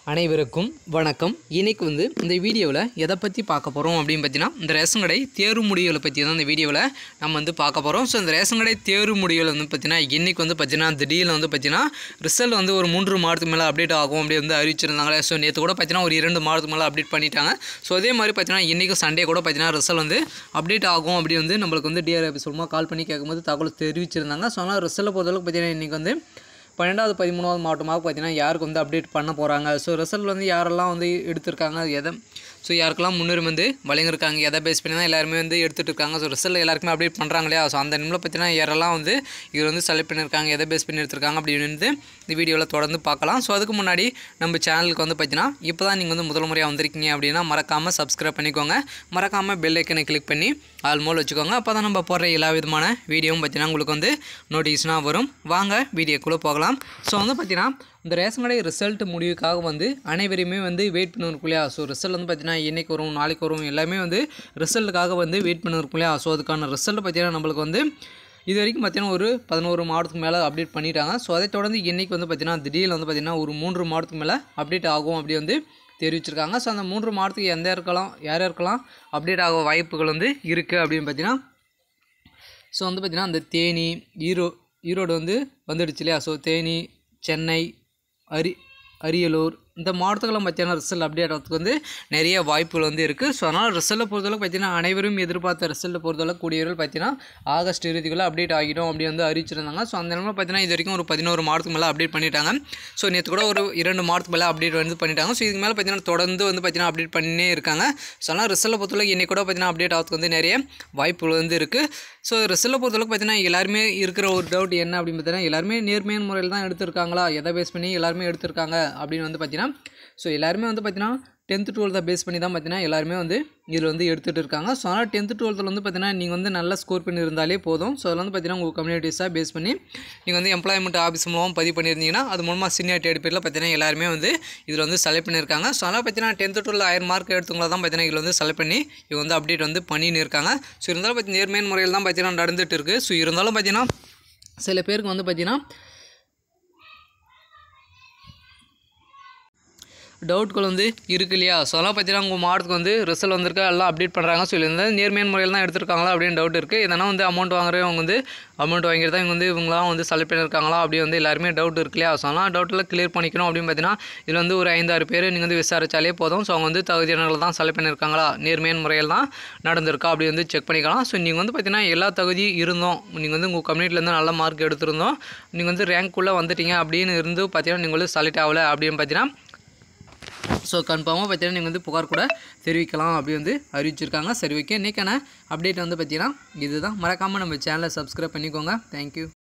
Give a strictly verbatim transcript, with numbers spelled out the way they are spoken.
அனைவருக்கும் வணக்கம். இன்னைக்கு வந்து இந்த வீடியோவில் எதை பற்றி பார்க்க போகிறோம் அப்படின்னு பார்த்தீங்கன்னா, இந்த ரேஷன் கடை தேர்வு முடிவுகளை பற்றி தான் இந்த வீடியோவில் நம்ம வந்து பார்க்க போகிறோம். ஸோ இந்த ரேஷன் கடை தேர்வு முடிவுகள் வந்து பார்த்தீங்கன்னா இன்றைக்கி வந்து பார்த்தீங்கன்னா திடீர்னு வந்து பார்த்தீங்கன்னா ரிசல்ட் வந்து ஒரு மூன்று மாதத்துக்கு மேலே அப்டேட் ஆகும் அப்படி வந்து அறிவிச்சிருந்தாங்களே. ஸோ நேற்று கூட பார்த்தீங்கன்னா ஒரு இரண்டு மாதத்துக்கு மேலே அப்டேட் பண்ணிட்டாங்க. ஸோ அதே மாதிரி பார்த்தீங்கன்னா இன்றைக்கும் சண்டே கூட பார்த்தீங்கன்னா ரிசல்ட் வந்து அப்டேட் ஆகும் அப்படி வந்து நம்மளுக்கு வந்து டிஆர் ஆஃபீஸ் மூலமாக கால் பண்ணி கேட்கும்போது தகவல் தெரிவிச்சிருந்தாங்க. ஸோ ஆனால் ரிசல்ட்டை பொறுத்தளவுக்கு பார்த்தீங்கன்னா இன்றைக்கி வந்து பன்னெண்டாவது பதிமூணாவது மாவட்டமாக பார்த்தீங்கன்னா யாருக்கு வந்து அப்டேட் பண்ண போகிறாங்க. ஸோ ரிசல்ட் வந்து யாரெல்லாம் வந்து எடுத்திருக்காங்க, எதை ஸோ யாருக்கெல்லாம் முன்னுரிமை வந்து வழங்கியிருக்காங்க, எதை பேஸ் பண்ணி தான் எல்லாருமே வந்து எடுத்துகிட்டு இருக்காங்க. ஸோ ரிசல்ட் எல்லாருக்குமே அப்டேட் பண்ணுறாங்க இல்லையா. ஸோ அந்த நிமிடம் பார்த்தீங்கன்னா யாரெல்லாம் வந்து இவர் வந்து செலக்ட் பண்ணியிருக்காங்க, எதை பேஸ் பண்ணி எடுத்திருக்காங்க அப்படின்னு வந்து இந்த வீடியோவில் தொடர்ந்து பார்க்கலாம். ஸோ அதுக்கு முன்னாடி நம்ம சேனலுக்கு வந்து பார்த்தீங்கன்னா இப்போ தான் நீங்கள் வந்து முதல் முறையாக வந்திருக்கீங்க அப்படின்னா மறக்காமல் சப்ஸ்கிரைப் பண்ணிக்கோங்க. மறக்காமல் பெல் ஐக்கனை கிளிக் பண்ணி ஆல் மோல் வச்சுக்கோங்க. அப்போ தான் நம்ம போடுற எல்லா விதமான வீடியோவும் பார்த்தீங்கன்னா உங்களுக்கு வந்து நோட்டிஃபிகேஷனாக வரும். வாங்க வீடியோக்குள்ளே போகலாம். ஸோ வந்து பார்த்தீங்கன்னா இந்த ரேஷன் கடை ரிசல்ட் முடிவுக்காக வந்து அனைவரையுமே வந்து வெயிட் பண்ணிருக்கும் இல்லையா. ஸோ ரிசல்ட் வந்து பார்த்தீங்கன்னா இன்றைக்கி வரும், நாளைக்கு வரும், எல்லாமே வந்து ரிசல்ட்டுக்காக வந்து வெயிட் பண்ணிருக்கும் இல்லையா. ஸோ அதுக்கான ரிசல்ட் பார்த்தீங்கன்னா நம்மளுக்கு வந்து இது வரைக்கும் பார்த்தீங்கன்னா ஒரு பதினோரு மாதத்துக்கு மேலே அப்டேட் பண்ணிட்டாங்க. ஸோ அதை தொடர்ந்து இன்றைக்கி வந்து பார்த்தீங்கன்னா திடீர்னு வந்து பார்த்தீங்கன்னா ஒரு மூன்று மாதத்துக்கு மேலே அப்டேட் ஆகும் அப்படி வந்து தெரிவிச்சிருக்காங்க. ஸோ அந்த மூன்று மாதத்துக்கு எந்த இருக்கலாம் யார் யாருக்கெல்லாம் அப்டேட் ஆக வாய்ப்புகள் வந்து இருக்குது அப்படின்னு பார்த்தீங்கன்னா, ஸோ வந்து பார்த்திங்கன்னா அந்த தேனி ஈரோ ஈரோடு வந்து வந்துடுச்சு இல்லையா. ஸோ தேனி, சென்னை, அரி அரியலூர் இந்த மாவட்டத்துக்கெல்லாம் பார்த்தீங்கன்னா ரிசல்ட் அப்டேட் ஆகிறதுக்கு வந்து நிறைய வாய்ப்புகள் வந்து இருக்குது. ஸோ அதனால் ரிசல்ட்டை பொறுத்தளவுக்கு பார்த்தீங்கன்னா அனைவரும் எதிர்பார்த்த ரிசல்ட்டை பொறுத்தளவுக்கு கூடியவர்கள் பார்த்தீங்கன்னா ஆகஸ்ட் இறுதிக்குள்ளே அப்டேட் ஆகிடும் அப்படி வந்து அறிவிச்சிருந்தாங்க. ஸோ அந்த நிலமை பார்த்தீங்கன்னா இது வரைக்கும் ஒரு பதினோரு மாதத்துக்கு மேலே அப்டேட் பண்ணிட்டாங்க. ஸோ நேற்று கூட ஒரு இரண்டு மாதத்துக்கு மேலே அப்டேட் வந்து பண்ணிட்டாங்க. ஸோ இதுக்கு மேலே பார்த்தீங்கன்னா தொடர்ந்து வந்து பார்த்தீங்கன்னா அப்டேட் பண்ணினே இருக்காங்க. ஸோ அதனால் ரிசல்ட்டை பொறுத்தளவுக்கு இன்றைக்கி கூட பார்த்தீங்கன்னா அப்டேட் ஆகிறதுக்கு வந்து நிறைய வாய்ப்புகள் வந்து இருக்குது. ஸோ ரிசல்ட்டை பொறுத்தளவுக்கு பார்த்தீங்கன்னா எல்லாருமே இருக்கிற ஒரு டவுட் என்ன அப்படின்னு பார்த்தீங்கன்னா, எல்லாருமே நேர்மையான முறையில் தான் எடுத்திருக்காங்களா, எதை பேஸ் பண்ணி எல்லாருமே எடுத்திருக்காங்க அப்படின்னு வந்து பார்த்தீங்கன்னா, ஸோ எல்லாருமே வந்து பார்த்தீங்கன்னா டென்த்து டுவெல்த்தை பேஸ் பண்ணி தான் பார்த்தீங்கன்னா எல்லாருமே வந்து இதில் வந்து எடுத்துகிட்டு இருக்காங்க. ஸோ அதனால் டென்த்து டுவெல்த்தில் வந்து பார்த்தீங்கன்னா நீங்கள் வந்து நல்லா ஸ்கோர் பண்ணி இருந்தாலே போதும். ஸோ அதில் வந்து பார்த்தீங்கன்னா உங்கள் கம்யூனிட்டிஸாக பேஸ் பண்ணி நீங்கள் வந்து எம்ப்ளாய்மெண்ட் ஆஃபீஸ் மூலமாக பதிவு பண்ணியிருந்தீங்கன்னா அது மூலமாக சீனியாரிட்டி அடிப்படையில் பார்த்தீங்கன்னா எல்லாருமே வந்து இதில் வந்து செலக்ட் பண்ணியிருக்காங்க. ஸோ அதனால் பார்த்தீங்கன்னா டென்த்து டுவெல் ஆயிரம் மார்க் எடுத்தவங்கள தான் பார்த்தீங்கன்னா இதில் வந்து செலக்ட் பண்ணி இவங்க வந்து அப்டேட் வந்து பண்ணின்னு இருக்காங்க. ஸோ இருந்தாலும் பார்த்தீங்கன்னா நேர்மையான முறையில் தான் பார்த்தீங்கன்னா நடந்துகிட்டு இருக்குது. ஸோ இருந்தாலும் பார்த்தீங்கன்னா சில பேருக்கு வந்து பார்த்தீங்கன்னா டவுட்கள் வந்து இருக்கு இல்லையா. ஸோ அதெல்லாம் பார்த்தீங்கன்னா உங்கள் மாவட்டத்துக்கு வந்து ரிசல்ட் வந்திருக்கா எல்லாம் அப்டேட் பண்ணுறாங்க. ஸோ இதுலேருந்து நேர்மையான முறையில் தான் எடுத்திருக்காங்களா அப்படின்னு டவுட் இருக்குது. எதனா வந்து அமௌண்ட் வாங்குறவங்க வந்து அமௌண்ட் வாங்கிட்டு தான் இவங்க வந்து இவங்களாம் வந்து செலக்ட் பண்ணியிருக்காங்களா அப்படி வந்து எல்லாருமே டவுட் இருக்கு இல்லையா. ஸோ அதெல்லாம் டவுட்டில் கிளியர் பண்ணிக்கணும் அப்படின்னு பார்த்தீங்கன்னா இதில் வந்து ஒரு ஐந்தாறு பேர் நீங்கள் வந்து விசாரித்தாலே போதும். ஸோ அவங்க வந்து தகுதியானவர்கள் தான் செலக்ட் பண்ணியிருக்காங்களா, நேர்மையான முறையில் தான் நடந்திருக்கா அப்படி வந்து செக் பண்ணிக்கலாம். ஸோ நீங்கள் வந்து பார்த்தீங்கன்னா எல்லா தகுதி இருந்தோம், நீங்கள் வந்து உங்கள் கம்யூனிட்டிலேருந்து நல்ல மார்க் எடுத்திருந்தோம், நீங்கள் வந்து ரேங்க்குள்ளே வந்துட்டீங்க அப்படின்னு இருந்து பார்த்தீங்கன்னா நீங்கள் வந்து செலக்ட் ஆகலை அப்படின்னு பார்த்தீங்கன்னா ஸோ கன்ஃபார்மாக பார்த்தீங்கன்னா நீங்கள் வந்து புகார் கூட தெரிவிக்கலாம் அப்படி வந்து அறிவிச்சிருக்காங்க. சரி, ஓகே, இன்றைக்கான அப்டேட் வந்து பார்த்தீங்கன்னா இதுதான். மறக்காமல் நம்ம சேனலை சப்ஸ்கிரைப் பண்ணிக்கோங்க. தேங்க்யூ.